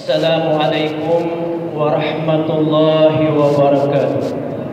Assalamualaikum warahmatullahi wabarakatuh.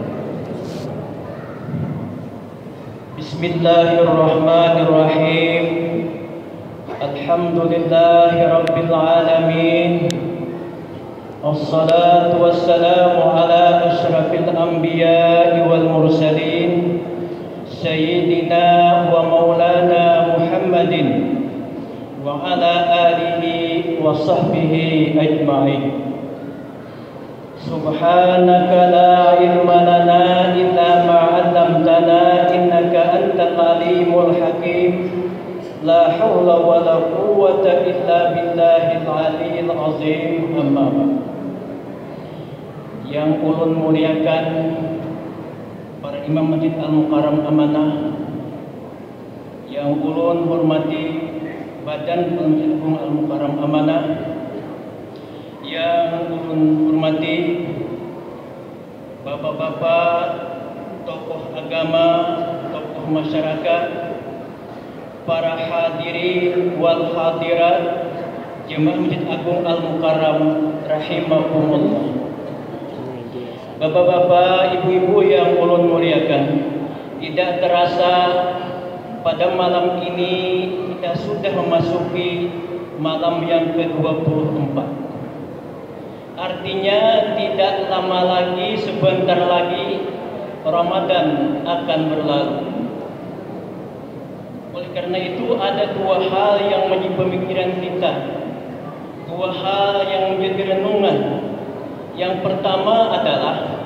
Bismillahirrahmanirrahim. Alhamdulillahi rabbil alamin. Wassalatu wassalamu ala asyrafil anbiya'i wal mursalin, Sayyidina wa maulana Muhammadin wa ala alihi wa sahbihi ajma'in. Subhanaka la ilma lana illa ma 'allamtana innaka antal alimul hakim. La haula wa la quwwata illa billahil aliyyil azim. Amma ba'd. Yang ulun muliakan para imam Masjid Al-Mukarram Amanah, yang ulun hormati Badan Masjid Al-Mukarram Amanah, yang ulun hormati bapak-bapak, tokoh agama, tokoh masyarakat, para hadirin wal hadirat Jemaah Masjid Agung Al-Mukarram rahimakumullah. Bapak-bapak, ibu-ibu yang ulun muliakan, tidak terasa pada malam ini kita sudah memasuki malam yang ke-24. Artinya tidak lama lagi, sebentar lagi Ramadan akan berlalu. Oleh karena itu ada dua hal yang menjadi pemikiran kita, dua hal yang menjadi renungan. Yang pertama adalah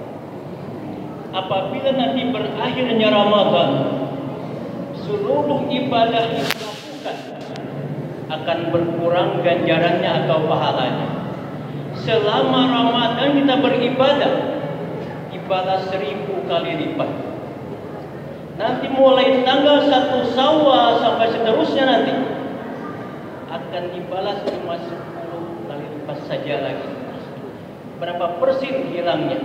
apabila nanti berakhirnya Ramadan, seluruh ibadah yang dilakukan akan berkurang ganjarannya atau pahalanya. Selama Ramadan kita beribadah, ibadah 1000 kali lipat. Nanti mulai tanggal 1 Syawal sampai seterusnya nanti akan dibalas cuma 10 kali lipat saja lagi. Berapa persen hilangnya?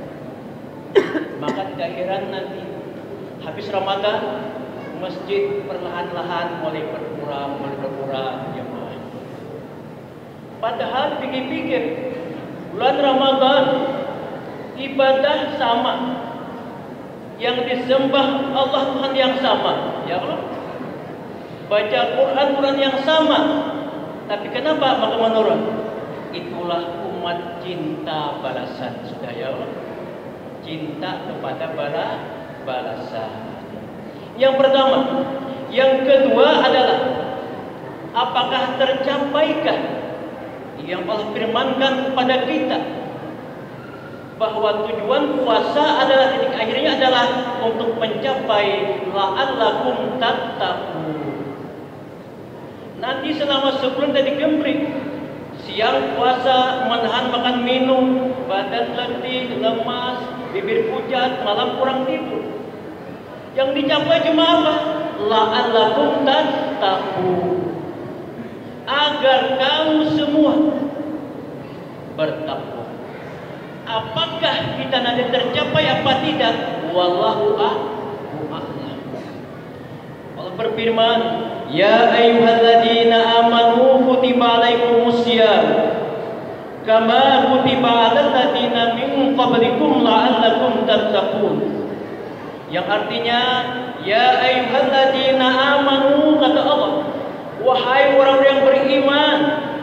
Maka tidak heran nanti habis Ramadan masjid perlahan-lahan mulai berkurang jemaah. Padahal pikir-pikir bulan Ramadan ibadah sama, yang disembah Allah Tuhan yang sama, ya Allah. Baca Quran yang sama, tapi kenapa maka menurun? Itulah umat cinta balasan, sudah ya Allah. Cinta kepada balasan. Yang pertama, yang kedua adalah apakah tercapaikah yang Allah firmankan kepada kita bahwa tujuan puasa adalah titik akhirnya adalah untuk mencapai la'allakum tattaqun. Nanti selama sebulan tadi gembring, siang puasa menahan makan minum, badan letih, lemas, bibir pucat, malam kurang tidur. Yang dicapai cuma apa? La'allakum tattaqun. Agar kamu semua bertakwa. Apakah kita nanti tercapai apa tidak? Wallahu a'lam. Allah berfirman, ya ayyuhalladzina amanu kutiba alaikumussyam kama kutiba alal ladzina min qablikum la'allakum tattaqun. Yang artinya, ya ayyuhalladzina amanu, kata Allah, wahai orang yang beriman,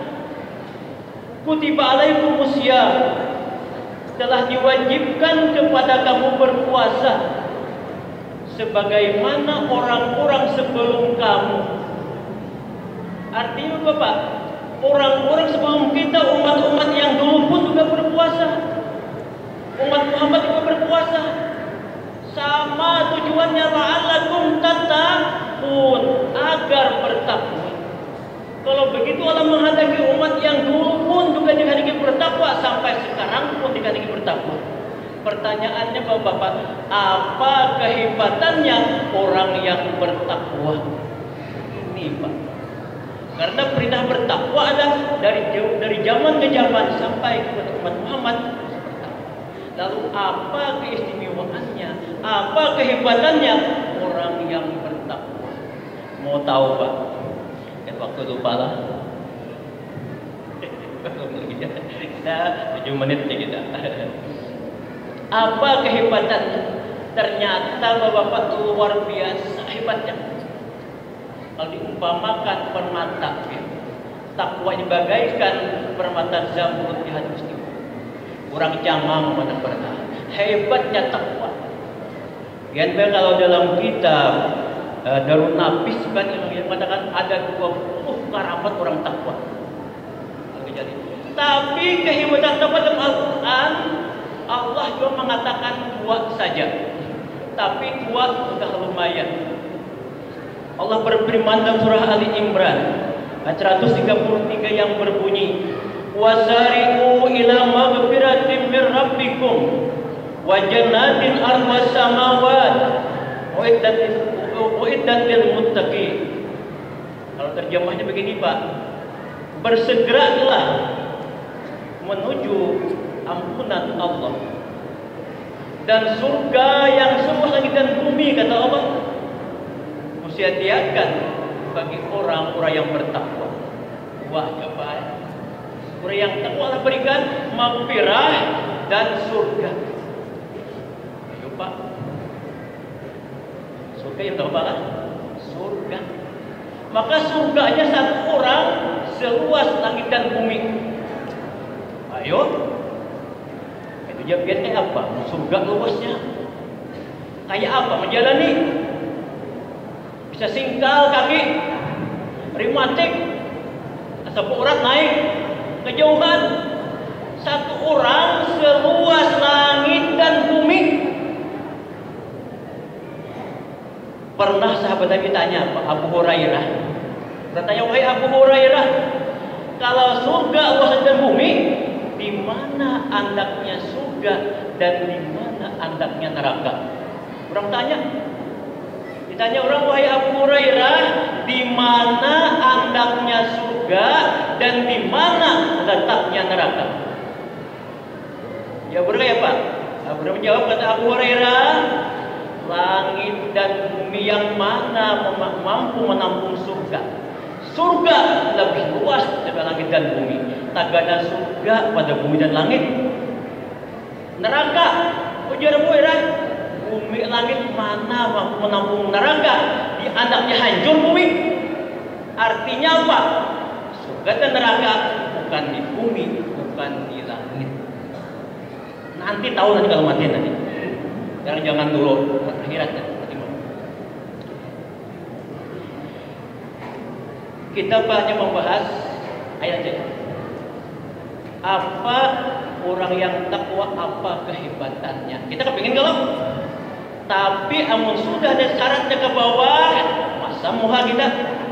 kutiba alaikumussyam, telah diwajibkan kepada kamu berpuasa sebagaimana orang-orang sebelum kamu. Artinya Bapak, orang-orang sebelum kita, umat-umat yang dulu pun juga berpuasa. Umat Muhammad juga berpuasa. Sama tujuannya, la'allakum tattaqun, agar bertakwa. Kalau begitu Allah menghendaki umat yang dulu pun juga dikandungi bertakwa, sampai sekarang pun dikandungi bertakwa. Pertanyaannya Bapak, apa kehebatannya orang yang bertakwa ini Pak? Karena perintah bertakwa ada dari zaman ke zaman sampai kepada umat Muhammad. Lalu apa keistimewaannya? Apa kehebatannya orang yang bertakwa? Mau tahu Pak? Waktu lupa lah. Kita 7 menit aja kita. Apa kehebatannya? Ternyata Bapak luar biasa hebatnya. Kalau diumpamakan permata, takwa ini bagaikan permata zamrud di hati Gusti. Kurang jamang mana pernah. Hebatnya takwa. Yang kalau dalam kitab Darun Nafis kan yang mengatakan ada 20 karamat orang takwa. Tapi kehebatan takwa dalam Al-Quran, Allah juga mengatakan 2 saja. Tapi 2 sudah lumayan. Allah berfirman dalam surah Ali Imran ayat 133 yang berbunyi, wasari'u ila maghfiratin min rabbikum wa jannatin arwas samawat uiddat lil muttaqin. Kalau terjemahnya begini Pak, bersegeralah menuju ampunan Allah dan surga yang seluas langit dan bumi, kata Allah, disediakan bagi orang-orang yang bertakwa. Wah, coba. Orang yang takwa Allah berikan maghfirah dan surga. Ayo Pak. Surga yang tahu Pak? Surga. Maka surganya satu orang seluas langit dan bumi. Ayo. Itu jawabannya apa? Surga luasnya. Kayak apa menjalani? Bisa singkal kaki, rematik, atau urat naik kejauhan. Satu orang seluas langit dan bumi. Pernah sahabat Nabi tanya Pak Abu Hurairah, bertanya, wahai Abu Hurairah, kalau surga luas dan bumi, di mana andaknya surga dan di mana andaknya neraka? Orang tanya. Ditanya orang, wahai Abu Hurairah, di mana andaknya surga dan di mana letaknya neraka? Ya benar ya Pak? Abu Hurairah menjawab, kata Abu Hurairah, langit dan bumi yang mana mampu menampung surga? Surga lebih luas daripada langit dan bumi. Tak ada surga pada bumi dan langit. Neraka, ujar Abu Hurairah, bumi langit mana mampu menampung neraka? Di andaknya hancur bumi. Artinya apa? Surga dan neraka bukan di bumi, bukan di langit. Nanti tahu nanti kalau mati nanti. Jangan dulu akhirat nanti. Kita banyak membahas ayat ini. Apa orang yang takwa, apa kehebatannya? Kita kepingin kalau tapi amun sudah ada syaratnya ke bawah, masa muha kita.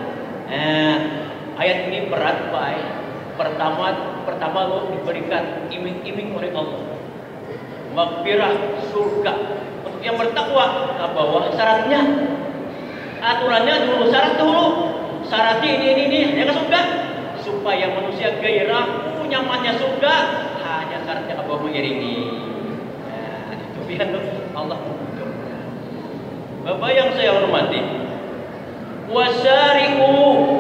Ayat ini berat Pak. Pertama lo diberikan iming-iming oleh Allah. Maghfirah, surga. Untuk yang bertakwa ke bawah syaratnya. Aturannya dulu, syarat dulu. Syaratnya ini yang ke surga, supaya manusia gairah nyamannya surga, hanya syaratnya ke bawah mengiringi. Itu biar Allah. Bapak yang saya hormati, wasari'u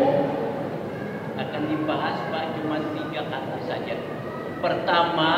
akan dibahas Pak cuma 3 kata saja. Pertama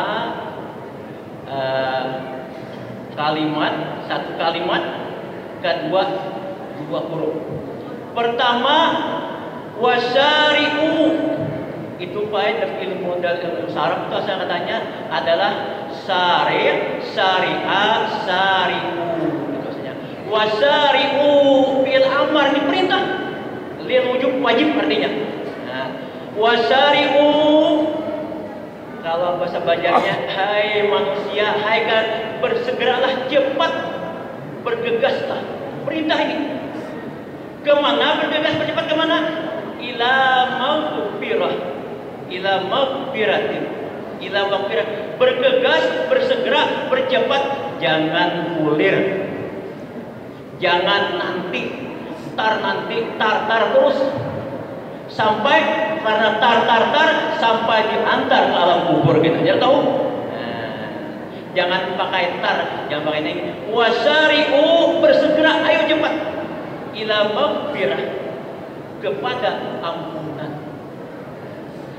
kalimat, 1 kalimat, kedua 2 huruf. Pertama wasari'u itu Pak dalam ilmu saraf itu saya katanya adalah syari', syari'ah, syari'u. Wasari'u fil amar, ini perintah, lil wujub, wajib artinya. Wasari'u kalau bahasa Banjarnya, hai manusia, hai kan, bersegeralah, cepat, bergegaslah. Perintah ini kemana? Bergegas, bercepat kemana? Ila maghfirah, ila maghfiratin, ila maghfirah. Bergegas, bersegera, bercepat, jangan ulir. Jangan nanti, tar terus sampai karena tar sampai diantar ke alam kubur gitu. Jangan tahu. Jangan pakai tar, jangan pakai ini. Wasari'u, bersegera, ayo cepat. Ila maghfirah, kepada ampunan.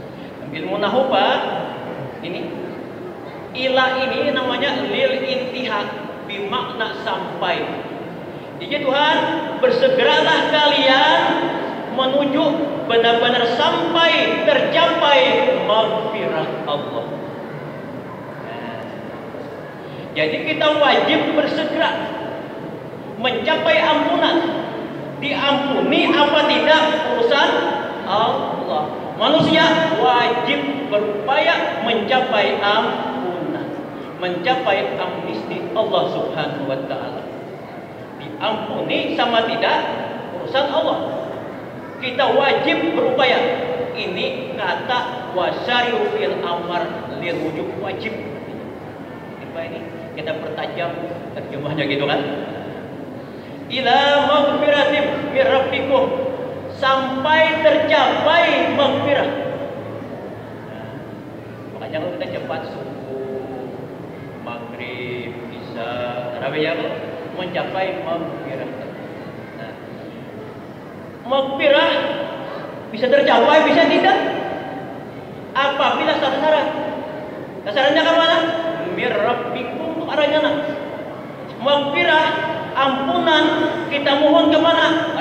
Ilmu nahu Pak, ini ilah ini namanya lil intiha, bermakna sampai. Jadi Tuhan, bersegeralah kalian menuju benar-benar sampai tercapai maghfirah Allah. Nah, jadi kita wajib bersegera mencapai ampunan. Diampuni apa tidak urusan Allah. Manusia wajib berupaya mencapai ampunan, mencapai amnesti Allah Subhanahu wa taala. Diampuni sama tidak urusan Allah. Kita wajib berupaya. Ini kata wasyari'u fil amr lil wujub, wajib. Apa ini? Kita pertajam terjemahnya gitu kan? Ila maghfiratin mir rabbikum, sampai tercapai maghfirah. Nah, makanya kalau kita cepat subuh, maghrib, isya, tarawih ya, mencapai maghfirah. Nah, maghfirah bisa tercapai, bisa tidak. Apabila satu syarat. Syaratnya ke mana? Mir rabbikum, arahnya nah. Maghfirah, ampunan kita mohon kemana?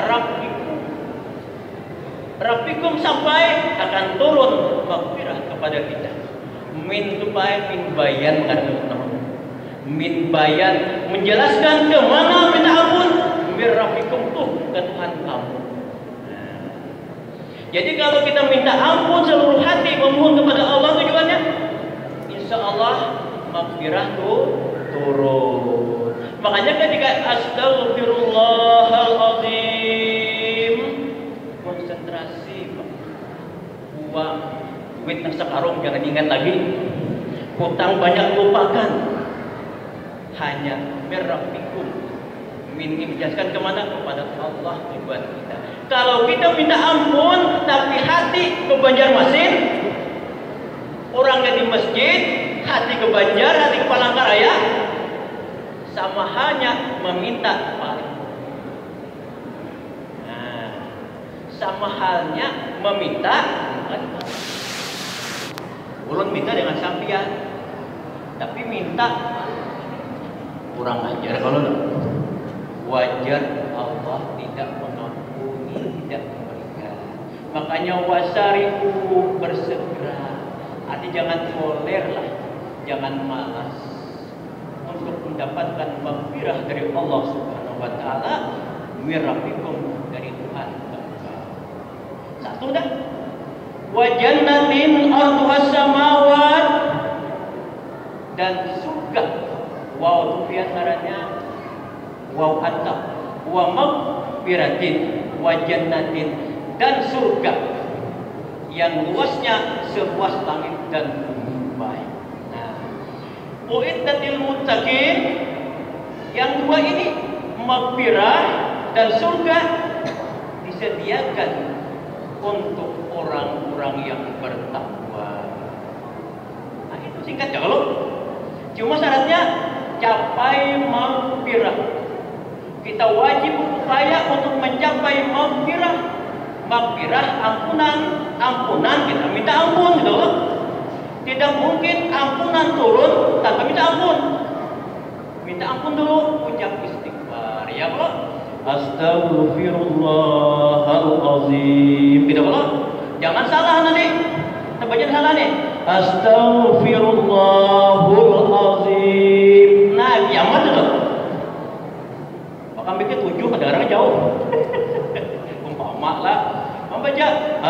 Rabbikum sampai akan turun maghfirah kepada kita. Min tupai min bayan min bayan menjelaskan kemana minta ampun. Mir rabbikum tuh ke Tuhan kamu. Jadi kalau kita minta ampun seluruh hati memohon kepada Allah, tujuannya insya Allah maghfirah tuh turun. Makanya ketika astagfirullahaladzim, konsentrasi, uang, duit nang sekarung jangan ingat lagi, hutang banyak lupakan, hanya mirrabbikum, menjelaskan kemana? Kepada Allah tujuan kita. Kalau kita minta ampun tapi hati ke Banjarmasin, orangnya di masjid, hati ke Banjar, hati ke Palangkaraya, sama hanya meminta paling. Nah, sama halnya meminta. Ulun minta dengan sampian, tapi minta kurang ajar kalau wajar Allah tidak mengampuni, tidak memberikan. Makanya wasari'u, bersegera. Arti jangan toler lah, jangan malas untuk mendapatkan maghfirah dari Allah Subhanahu wa taala, mirabbikum, dari Tuhan engkau. Satu dah. Wa jannatin arduhas samawat, dan surga. Wow, itu biasanya wow atap. Wa maghfiratin wa jannatin, dan surga yang luasnya seluas langit dan bumi. Baik. Uiddatil muttaqin, yang dua ini maghfirah dan surga disediakan untuk orang-orang yang bertakwa. Nah, itu singkat ya kalau. Cuma syaratnya capai maghfirah. Kita wajib berupaya untuk mencapai maghfirah. Maghfirah, ampunan kita minta ampun gitu loh. Tidak mungkin ampunan turun tanpa minta ampun. Minta ampun dulu, ucap istighfar. Ya Allah, astaghfirullahalazim. Tidak Allah, jangan salah nanti. Kita baca salah nih. Astaghfirullahalazim. Nah, kiamat itu. Maka mikir 7 kadang-kadang jauh. Umpama lah. Membaca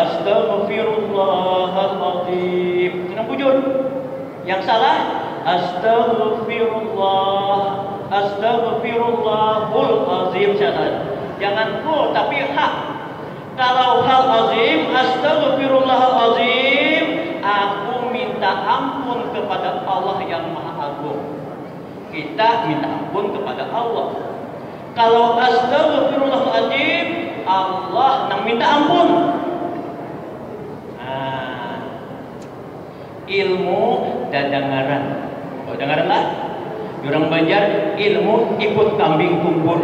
astaghfirullahaladzim, senang bujur. Yang salah astaghfirullahul azim. Jangan full tapi hak. Kalau hal azim, astaghfirullahal azim, aku minta ampun kepada Allah yang Maha Agung. Kita minta ampun kepada Allah. Kalau astaghfirullahal azim, Allah yang minta ampun. Nah, ilmu dadangaran. Oh, dengaran lah. Jurang Banjar, ilmu ikut kambing kumpul.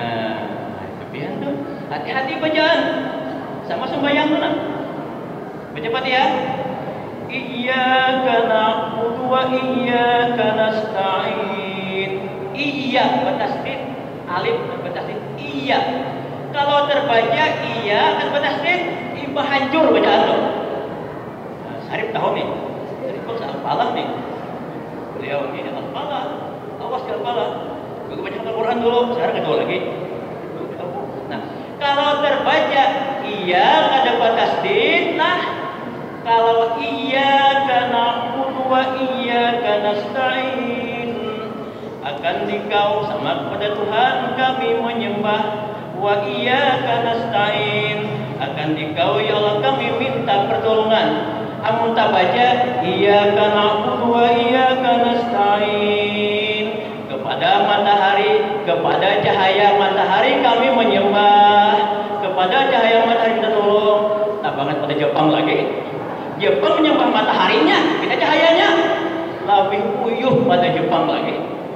Nah, kebiasaan tuh. Hati-hati bacaan. Sama sembahyang tuh nah. Baca Fatihah. Iyyaka na'budu wa iyyaka nasta'in. Iya bertasdid, alif bertasdid iya. Kalau terbaca iya kan bertasdid, iba hancur bacaan tuh. Nah, Sarip tahu nih. Jadi kok salah nih. Beliau ini al-falah. Awas ke al-falah. Gue baca Al-Quran dulu, sekarang kedua lagi. Nah, kalau terbaca iya ada tasdid, nah kalau iyyaka na'budu wa iyyaka nasta'in akan dikau sama kepada Tuhan kami menyembah, wa iyyaka nasta'in akan dikau ya Allah kami minta pertolongan. Amun tak baca iyyaka na'budu wa iyyaka nasta'in, kepada matahari, kepada cahaya matahari kami menyembah, kepada cahaya matahari kita tolong. Tak banget pada Jepang lagi. Jepang menyembah mataharinya, kita cahayanya. Lebih uyuh pada Jepang lagi.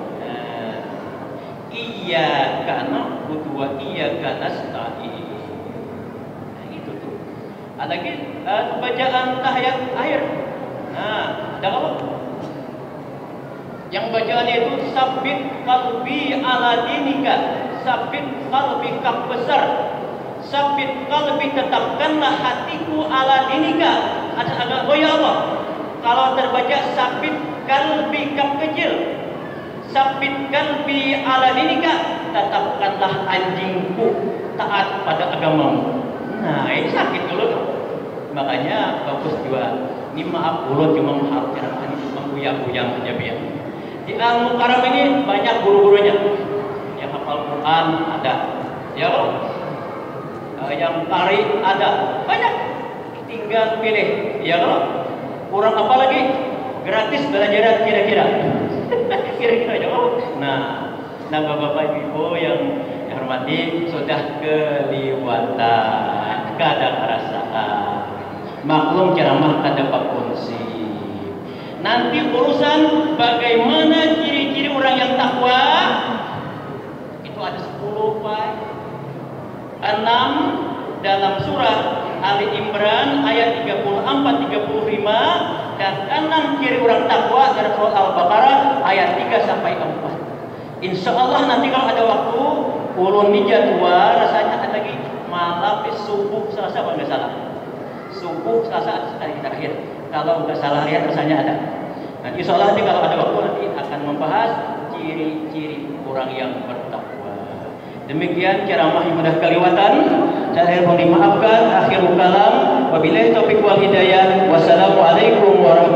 Iyyaka na'budu wa iyyaka nasta'in. Nah, itu tuh. Ada lagi bacaan tahiyat akhir. Nah, ada apa? Yang bacaannya itu sabit qalbi ala dinika, sabit qalbi kaf besar, sabit qalbi tetapkanlah hatiku ala dinika. Ada goyah Allah. Kalau terbaca sabit qalbi kaf kecil, sabit qalbi ala dinika, tetapkanlah anjingku taat pada agamamu. Nah ini sakit dulu. Makanya bagus juga. Ini maaf ulun cuma mengharapkan mengguyang-guyang saja biar. Di Al-Mukarram ini banyak guru-gurunya. Yang hafal Quran ada, ya loh. Yang tari ada, banyak. Tinggal pilih, ya loh. Kurang apa lagi? Gratis belajar kira-kira. Kira-kira ya loh. Nah, bapak-bapak ibu yang hormati sudah keliwatan, kada kerasaan. Maklum ceramah kada pakunsi. Nanti urusan bagaimana ciri-ciri orang yang takwa itu ada 10 Pak. 6 dalam surah Ali Imran ayat 34-35 dan 6 ciri orang takwa dari surah Al-Baqarah ayat 3 sampai 4. Insya Allah nanti kalau ada waktu ulun ini jadwal rasanya ada lagi malam subuh Selasa kalau nggak salah. Subuh Selasa hari terakhir. Kalau nggak salah lihat rasanya ada. Nah, insya Allah nanti kalau ada waktu nanti akan membahas ciri-ciri orang yang bertakwa. Demikian ceramah yang sudah keliwatan. Saya mohon dimaafkan. Akhirul kalam. Wabillahi taufiq wal hidayah. Wassalamualaikum warahmatullahi wabarakatuh.